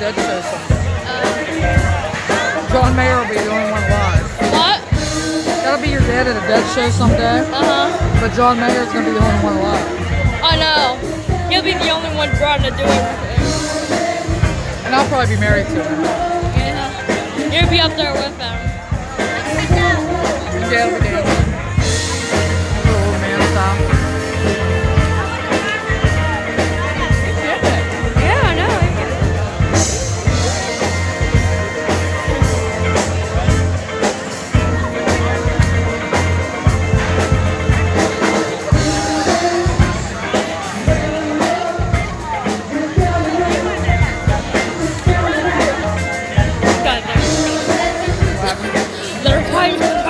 Dead show someday. John Mayer will be the only one alive. What? That'll be your dad at a Dead show someday. But John Mayer's gonna be the only one alive. I know. He'll be the only one brought to do everything. And I'll probably be married to him. Yeah. You'll be up there with him. And Dad will be dancing. Little old man style. Yeah, I know. They're quite